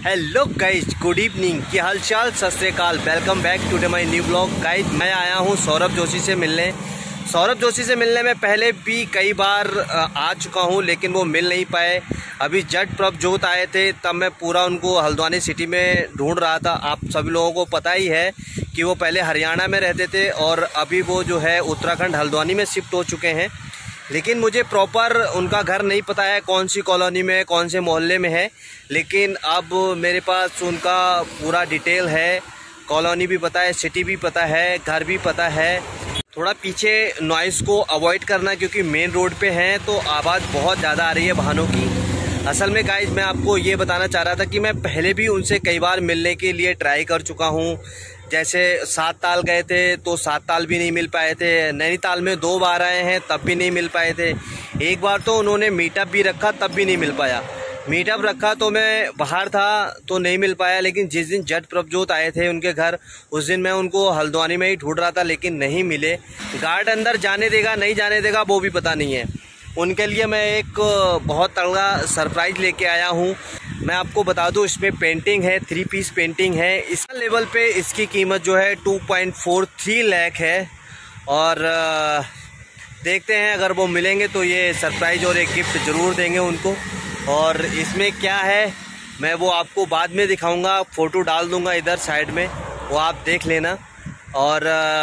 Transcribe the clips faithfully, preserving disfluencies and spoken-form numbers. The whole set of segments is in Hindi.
हेलो गाइज, गुड इवनिंग, क्या हाल चाल, सत श्री अकाल। Welcome back to my new blog. Guys मैं आया हूँ सौरभ जोशी से मिलने। सौरभ जोशी से मिलने में पहले भी कई बार आ चुका हूँ, लेकिन वो मिल नहीं पाए। अभी जट प्रभजोत आए थे, तब मैं पूरा उनको हल्द्वानी सिटी में ढूंढ रहा था। आप सभी लोगों को पता ही है कि वो पहले हरियाणा में रहते थे और अभी वो जो है उत्तराखंड हल्द्वानी में शिफ्ट हो चुके हैं। लेकिन मुझे प्रॉपर उनका घर नहीं पता है, कौन सी कॉलोनी में, कौन से मोहल्ले में है। लेकिन अब मेरे पास उनका पूरा डिटेल है, कॉलोनी भी पता है, सिटी भी पता है, घर भी पता है। थोड़ा पीछे नॉइज़ को अवॉइड करना, क्योंकि मेन रोड पे हैं तो आवाज़ बहुत ज़्यादा आ रही है वाहनों की। असल में गाइज मैं आपको ये बताना चाह रहा था कि मैं पहले भी उनसे कई बार मिलने के लिए ट्राई कर चुका हूँ। जैसे सात ताल गए थे तो सात ताल भी नहीं मिल पाए थे, नैनीताल में दो बार आए हैं तब भी नहीं मिल पाए थे। एक बार तो उन्होंने मीटअप भी रखा तब भी नहीं मिल पाया। मीटअप रखा तो मैं बाहर था तो नहीं मिल पाया, लेकिन जिस दिन जट प्रभजोत आए थे उनके घर, उस दिन मैं उनको हल्द्वानी में ही ढूंढ रहा था, लेकिन नहीं मिले। गार्ड अंदर जाने देगा नहीं जाने देगा वो भी पता नहीं है। उनके लिए मैं एक बहुत तगड़ा सरप्राइज़ लेके आया हूँ। मैं आपको बता दूं, इसमें पेंटिंग है, थ्री पीस पेंटिंग है। इस लेवल पे इसकी कीमत जो है two point four three lakh है। और देखते हैं, अगर वो मिलेंगे तो ये सरप्राइज़ और एक गिफ्ट ज़रूर देंगे उनको। और इसमें क्या है मैं वो आपको बाद में दिखाऊंगा, फ़ोटो डाल दूंगा इधर साइड में, वो आप देख लेना। और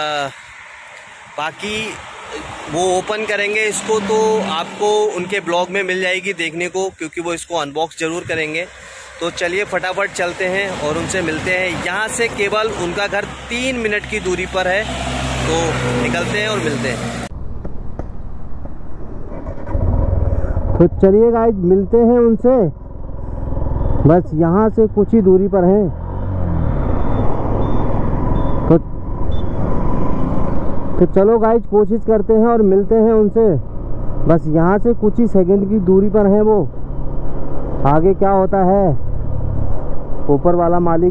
बाकी वो ओपन करेंगे इसको तो आपको उनके ब्लॉग में मिल जाएगी देखने को, क्योंकि वो इसको अनबॉक्स ज़रूर करेंगे। तो चलिए फटाफट चलते हैं और उनसे मिलते हैं। यहाँ से केवल उनका घर तीन मिनट की दूरी पर है, तो निकलते हैं और मिलते हैं। तो चलिए गाइस मिलते हैं उनसे, बस यहाँ से कुछ ही दूरी पर हैं। तो तो चलो गाइस कोशिश करते हैं और मिलते हैं उनसे। बस यहाँ से कुछ ही सेकंड की दूरी पर हैं वो। आगे क्या होता है ऊपर वाला मालिक।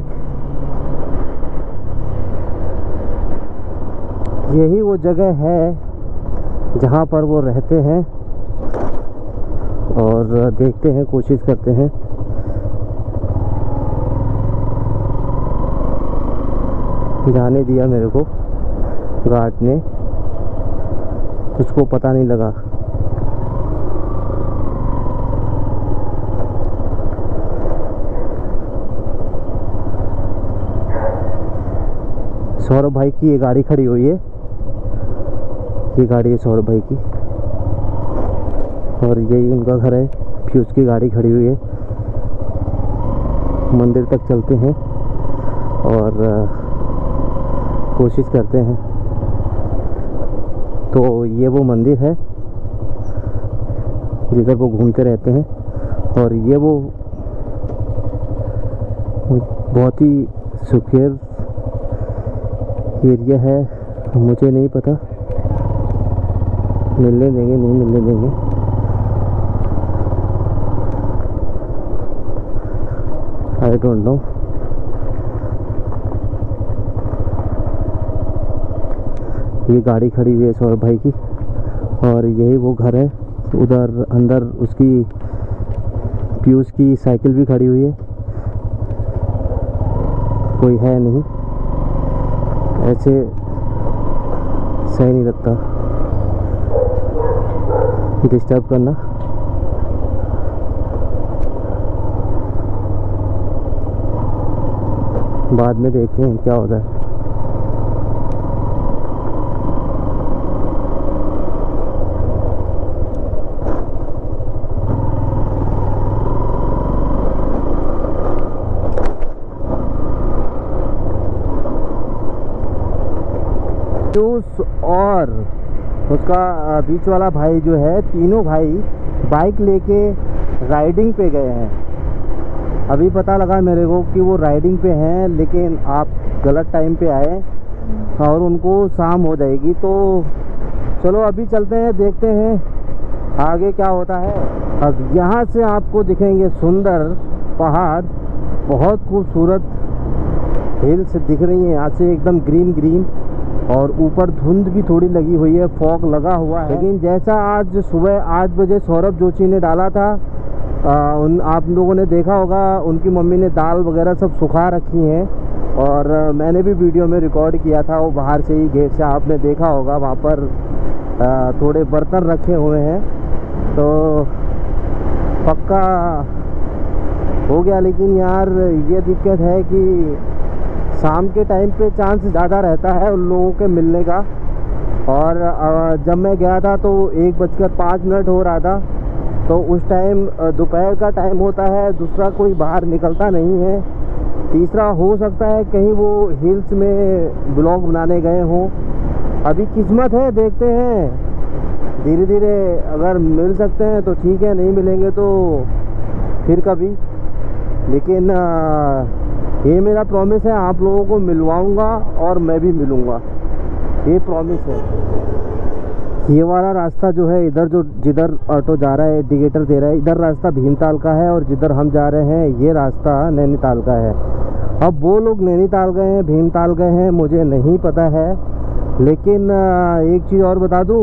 यही वो जगह है जहाँ पर वो रहते हैं, और देखते हैं, कोशिश करते हैं। जाने दिया मेरे को गार्ड ने, उसको पता नहीं लगा। सौरभ भाई की ये गाड़ी खड़ी हुई है, ये गाड़ी है सौरभ भाई की, और यही उनका घर है। फिर उसकी गाड़ी खड़ी हुई है। मंदिर तक चलते हैं और कोशिश करते हैं। तो ये वो मंदिर है जिधर वो घूमते रहते हैं, और ये वो बहुत ही सुखेर एरिया है। मुझे नहीं पता मिलने देंगे नहीं मिलने देंगे। I don't know. ये गाड़ी खड़ी हुई है सौरभ भाई की, और यही वो घर है। उधर अंदर उसकी पीयूष की साइकिल भी खड़ी हुई है। कोई है नहीं, ऐसे सही नहीं लगता डिस्टर्ब करना। बाद में देखते हैं क्या होता है। और उसका बीच वाला भाई जो है, तीनों भाई बाइक लेके राइडिंग पे गए हैं। अभी पता लगा मेरे को कि वो राइडिंग पे हैं, लेकिन आप गलत टाइम पे आए और उनको शाम हो जाएगी। तो चलो अभी चलते हैं, देखते हैं आगे क्या होता है। अब यहाँ से आपको दिखेंगे सुंदर पहाड़, बहुत खूबसूरत हिल्स दिख रही हैं यहाँ से, एकदम ग्रीन ग्रीन। और ऊपर धुंध भी थोड़ी लगी हुई है, फॉग लगा हुआ है। लेकिन जैसा आज सुबह आठ बजे सौरभ जोशी ने डाला था आ, उन आप लोगों ने देखा होगा उनकी मम्मी ने दाल वगैरह सब सुखा रखी हैं, और मैंने भी वीडियो में रिकॉर्ड किया था। वो बाहर से ही गेट से आपने देखा होगा, वहाँ पर आ, थोड़े बर्तन रखे हुए हैं, तो पक्का हो गया। लेकिन यार ये दिक्कत है कि शाम के टाइम पे चांस ज़्यादा रहता है उन लोगों के मिलने का, और जब मैं गया था तो एक बजकर पाँच मिनट हो रहा था, तो उस टाइम दोपहर का टाइम होता है, दूसरा कोई बाहर निकलता नहीं है, तीसरा हो सकता है कहीं वो हिल्स में ब्लॉग बनाने गए हों। अभी किस्मत है, देखते हैं धीरे धीरे, अगर मिल सकते हैं तो ठीक है, नहीं मिलेंगे तो फिर कभी। लेकिन ये मेरा प्रॉमिस है, आप लोगों को मिलवाऊंगा और मैं भी मिलूंगा, ये प्रॉमिस है। ये वाला रास्ता जो है इधर, जो जिधर ऑटो जा रहा है इंडिकेटर दे रहा है, इधर रास्ता भीमताल का है, और जिधर हम जा रहे हैं ये रास्ता नैनीताल का है। अब वो लोग नैनीताल गए हैं, भीमताल गए हैं, मुझे नहीं पता है। लेकिन एक चीज़ और बता दूं,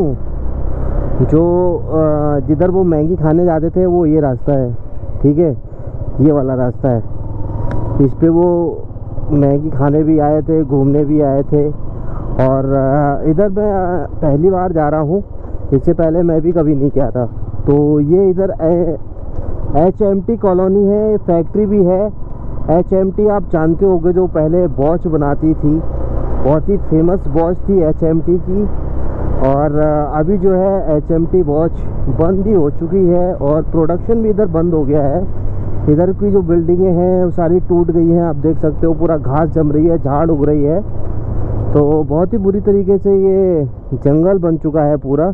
जो जिधर वो मैगी खाने जाते थे वो ये रास्ता है, ठीक है, ये वाला रास्ता है। इस पे वो मैगी खाने भी आए थे, घूमने भी आए थे, और इधर मैं पहली बार जा रहा हूँ, इससे पहले मैं भी कभी नहीं गया था। तो ये इधर एच एम टी कॉलोनी है, फैक्ट्री भी है। एच एम टी आप जानते होंगे, जो पहले वॉच बनाती थी, बहुत ही फेमस वॉच थी एच एम टी की, और अभी जो है एच एम टी वॉच बंद ही हो चुकी है, और प्रोडक्शन भी इधर बंद हो गया है। इधर की जो बिल्डिंगें हैं वो सारी टूट गई हैं, आप देख सकते हो, पूरा घास जम रही है, झाड़ उग रही है, तो बहुत ही बुरी तरीके से ये जंगल बन चुका है पूरा।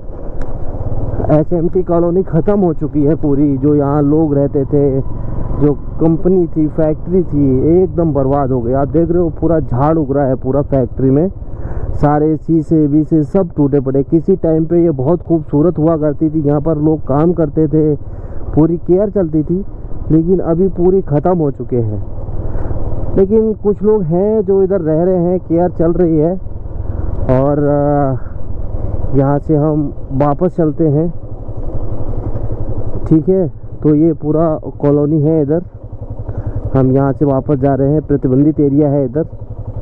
एच एम टी कॉलोनी ख़त्म हो चुकी है पूरी, जो यहाँ लोग रहते थे, जो कंपनी थी, फैक्ट्री थी, एकदम बर्बाद हो गया। आप देख रहे हो पूरा झाड़ उग रहा है पूरा फैक्ट्री में, सारे शीशे वीसे सब टूटे पड़े। किसी टाइम पे ये बहुत खूबसूरत हुआ करती थी, यहाँ पर लोग काम करते थे, पूरी केयर चलती थी, लेकिन अभी पूरी ख़त्म हो चुके हैं। लेकिन कुछ लोग हैं जो इधर रह रहे हैं, केयर चल रही है, और यहाँ से हम वापस चलते हैं, ठीक है। तो ये पूरा कॉलोनी है इधर, हम यहाँ से वापस जा रहे हैं, प्रतिबंधित एरिया है इधर।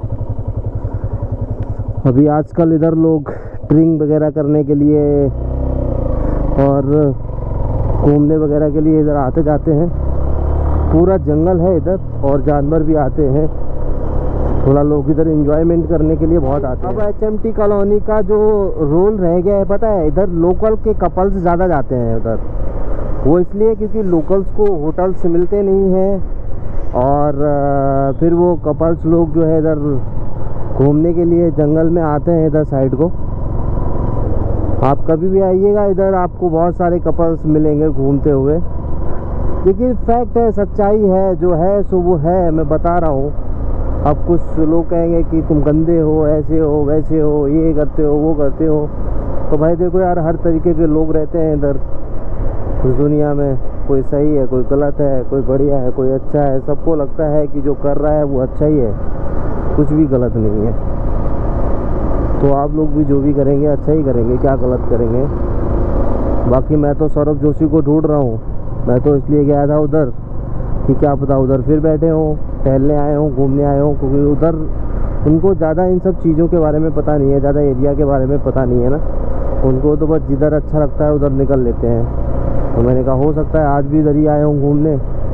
अभी आजकल इधर लोग ड्रिंक वगैरह करने के लिए और घूमने वगैरह के लिए इधर आते जाते हैं। पूरा जंगल है इधर, और जानवर भी आते हैं, थोड़ा लोग इधर एंजॉयमेंट करने के लिए बहुत आते हैं। अब एच एम टी कॉलोनी का जो रोल रह गया है पता है, इधर लोकल के कपल्स ज़्यादा जाते हैं उधर। वो इसलिए क्योंकि लोकल्स को होटल्स मिलते नहीं हैं, और फिर वो कपल्स लोग जो है इधर घूमने के लिए जंगल में आते हैं इधर साइड को। आप कभी भी आइएगा इधर, आपको बहुत सारे कपल्स मिलेंगे घूमते हुए। लेकिन फैक्ट है, सच्चाई है, जो है सो वो है, मैं बता रहा हूँ। अब कुछ लोग कहेंगे कि तुम गंदे हो, ऐसे हो, वैसे हो, ये करते हो, वो करते हो। तो भाई देखो यार, हर तरीके के लोग रहते हैं इधर इस दुनिया में। कोई सही है, कोई गलत है, कोई बढ़िया है, कोई अच्छा है। सबको लगता है कि जो कर रहा है वो अच्छा ही है, कुछ भी गलत नहीं है। तो आप लोग भी जो भी करेंगे अच्छा ही करेंगे, क्या गलत करेंगे। बाकी मैं तो सौरभ जोशी को ढूंढ रहा हूँ। मैं तो इसलिए गया था उधर कि क्या पता उधर फिर बैठे हों, टहलने आए हों, घूमने आए हों, क्योंकि उधर उनको ज़्यादा इन सब चीज़ों के बारे में पता नहीं है, ज़्यादा एरिया के बारे में पता नहीं है ना। उनको तो बस जिधर अच्छा लगता है उधर निकल लेते हैं। तो मैंने कहा हो सकता है आज भी इधर ही आए हों घूमने,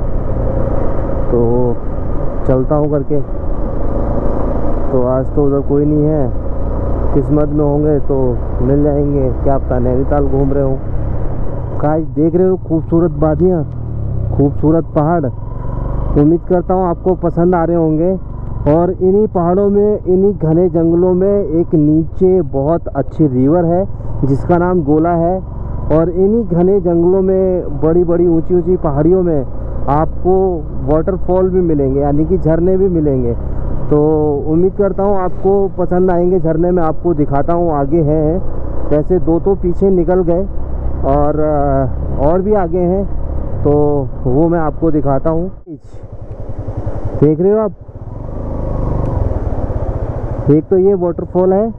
तो चलता हूँ करके। तो आज तो उधर कोई नहीं है, किस्मत में होंगे तो मिल जाएंगे, क्या पता नैनीताल घूम रहे हो। गाइस देख रहे हो खूबसूरत वादियाँ, खूबसूरत पहाड़। उम्मीद करता हूँ आपको पसंद आ रहे होंगे। और इन्हीं पहाड़ों में, इन्हीं घने जंगलों में एक नीचे बहुत अच्छी रिवर है जिसका नाम गोला है। और इन्हीं घने जंगलों में, बड़ी बड़ी ऊंची ऊंची पहाड़ियों में आपको वाटरफॉल भी मिलेंगे, यानी कि झरने भी मिलेंगे। तो उम्मीद करता हूँ आपको पसंद आएंगे झरने। मैं आपको दिखाता हूँ, आगे हैं, वैसे दो तो पीछे निकल गए और और भी आगे हैं, तो वो मैं आपको दिखाता हूँ। देख रहे हो आप, एक तो ये वाटरफॉल है,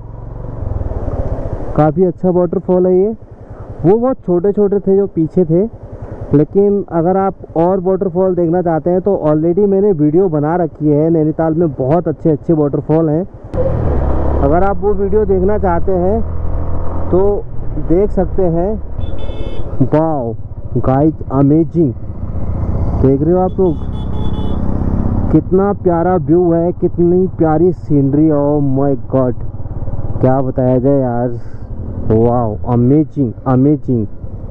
काफ़ी अच्छा वाटरफॉल है ये। वो बहुत छोटे छोटे थे जो पीछे थे, लेकिन अगर आप और वाटरफॉल देखना चाहते हैं तो ऑलरेडी मैंने वीडियो बना रखी है। नैनीताल में बहुत अच्छे अच्छे वाटरफॉल हैं। अगर आप वो वीडियो देखना चाहते हैं तो देख सकते हैं। वाओ गाइस, अमेजिंग, देख रहे हो आप लोग कितना प्यारा व्यू है, कितनी प्यारी सीनरी। ओह माय गॉड, क्या बताया जाए यार। Wow, amazing amazing.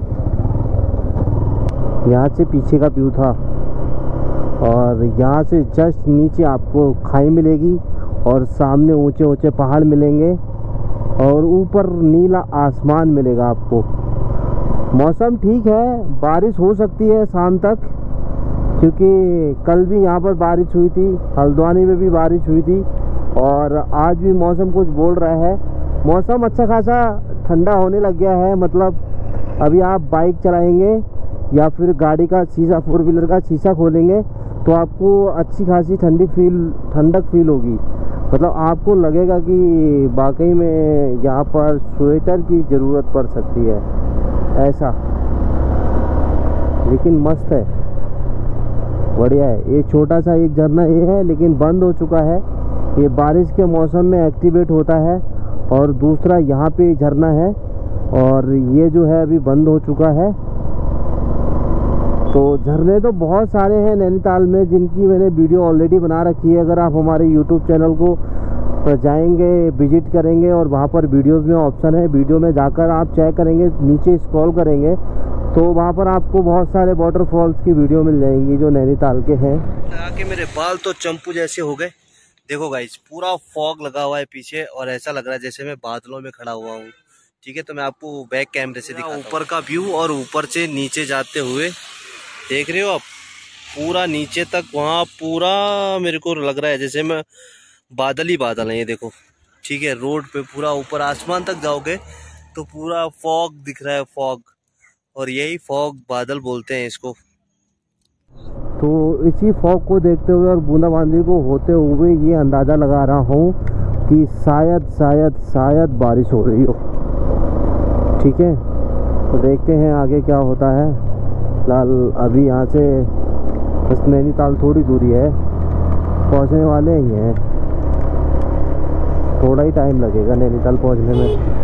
यहाँ से पीछे का व्यू था और यहाँ से जस्ट नीचे आपको खाई मिलेगी और सामने ऊंचे ऊंचे पहाड़ मिलेंगे और ऊपर नीला आसमान मिलेगा आपको। मौसम ठीक है, बारिश हो सकती है शाम तक, क्योंकि कल भी यहाँ पर बारिश हुई थी, हल्द्वानी में भी बारिश हुई थी और आज भी मौसम कुछ बोल रहा है। मौसम अच्छा खासा ठंडा होने लग गया है। मतलब अभी आप बाइक चलाएंगे या फिर गाड़ी का शीशा, फोर व्हीलर का शीशा खोलेंगे तो आपको अच्छी खासी ठंडी फील ठंडक फील होगी। मतलब आपको लगेगा कि वाकई में यहाँ पर स्वेटर की ज़रूरत पड़ सकती है ऐसा। लेकिन मस्त है, बढ़िया है। ये छोटा सा एक झरना ये है, लेकिन बंद हो चुका है। ये बारिश के मौसम में एक्टिवेट होता है। और दूसरा यहाँ पे झरना है और ये जो है अभी बंद हो चुका है। तो झरने तो बहुत सारे हैं नैनीताल में, जिनकी मैंने वीडियो ऑलरेडी बना रखी है। अगर आप हमारे यूट्यूब चैनल को जाएंगे, विजिट करेंगे और वहाँ पर वीडियोस में ऑप्शन है, वीडियो में जाकर आप चेक करेंगे, नीचे स्क्रॉल करेंगे तो वहाँ पर आपको बहुत सारे वाटरफॉल्स की वीडियो मिल जाएंगी जो नैनीताल के हैं। आके मेरे बाल तो चंपू जैसे हो गए। देखो गाइस, पूरा फॉग लगा हुआ है पीछे और ऐसा लग रहा है जैसे मैं बादलों में खड़ा हुआ हूँ। ठीक है, तो मैं आपको बैक कैमरे से दिखाता हूँ ऊपर का व्यू। और ऊपर से नीचे जाते हुए देख रहे हो आप, पूरा नीचे तक वहाँ पूरा मेरे को लग रहा है जैसे मैं बादल ही बादल है। ये देखो, ठीक है, रोड पे पूरा ऊपर आसमान तक जाओगे तो पूरा फॉग दिख रहा है, फॉग। और यही फॉग बादल बोलते हैं इसको। तो इसी फॉग को देखते हुए और बूंदाबांदी को होते हुए ये अंदाज़ा लगा रहा हूँ कि शायद शायद शायद बारिश हो रही हो। ठीक है, तो देखते हैं आगे क्या होता है। फिलहाल अभी यहाँ से बस नैनीताल थोड़ी दूरी है, पहुँचने वाले ही हैं। थोड़ा ही टाइम लगेगा नैनीताल पहुँचने में।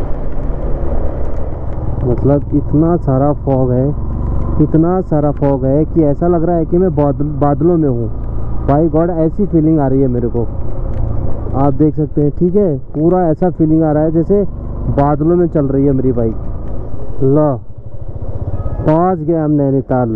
मतलब इतना सारा फॉग है, इतना सारा फॉग है कि ऐसा लग रहा है कि मैं बादल बादलों में हूँ। बाय गॉड, ऐसी फीलिंग आ रही है मेरे को, आप देख सकते हैं। ठीक है, पूरा ऐसा फीलिंग आ रहा है जैसे बादलों में चल रही है मेरी बाइक। लो, पहुँच गए हम नैनीताल।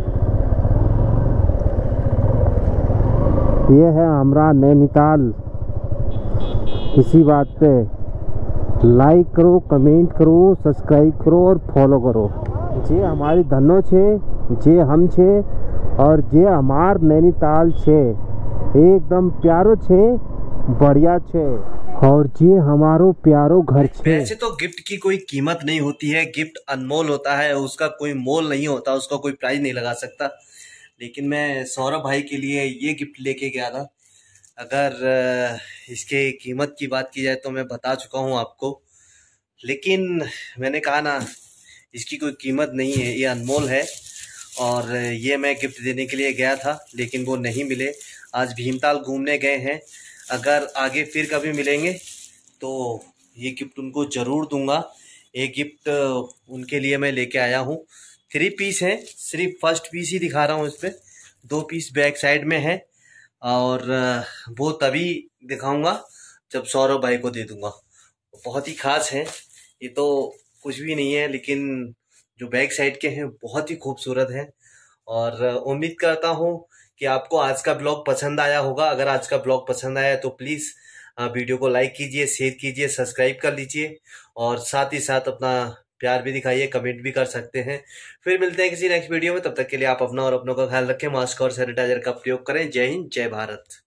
ये है हमारा नैनीताल। इसी बात पे लाइक करो, कमेंट करो, सब्सक्राइब करो और फॉलो करो। जे हमारी धनो छे, जे हम छे और जे हमार नैनीताल छे, एकदम प्यारो छे, बढ़िया छे और जे हमारो प्यारो घर छे। वैसे तो गिफ्ट की कोई कीमत नहीं होती है, गिफ्ट अनमोल होता है, उसका कोई मोल नहीं होता, उसका कोई प्राइस नहीं लगा सकता। लेकिन मैं सौरभ भाई के लिए ये गिफ्ट लेके गया था। अगर इसके कीमत की बात की जाए तो मैं बता चुका हूँ आपको, लेकिन मैंने कहा ना, इसकी कोई कीमत नहीं है, ये अनमोल है। और ये मैं गिफ्ट देने के लिए गया था लेकिन वो नहीं मिले। आज भीमताल घूमने गए हैं, अगर आगे फिर कभी मिलेंगे तो ये गिफ्ट उनको ज़रूर दूंगा। एक गिफ्ट उनके लिए मैं लेके आया हूँ। थ्री पीस है, सिर्फ फर्स्ट पीस ही दिखा रहा हूँ इस पर, दो पीस बैक साइड में है और वो तभी दिखाऊंगा जब सौरभ भाई को दे दूंगा। बहुत ही खास है, ये तो कुछ भी नहीं है, लेकिन जो बैक साइड के हैं बहुत ही खूबसूरत है। और उम्मीद करता हूँ कि आपको आज का ब्लॉग पसंद आया होगा। अगर आज का ब्लॉग पसंद आया तो प्लीज़ वीडियो को लाइक कीजिए, शेयर कीजिए, सब्सक्राइब कर लीजिए और साथ ही साथ अपना प्यार भी दिखाइए, कमेंट भी कर सकते हैं। फिर मिलते हैं किसी नेक्स्ट वीडियो में, तब तक के लिए आप अपना और अपनों का ख्याल रखें, मास्क और सैनिटाइजर का प्रयोग करें। जय हिंद, जय भारत।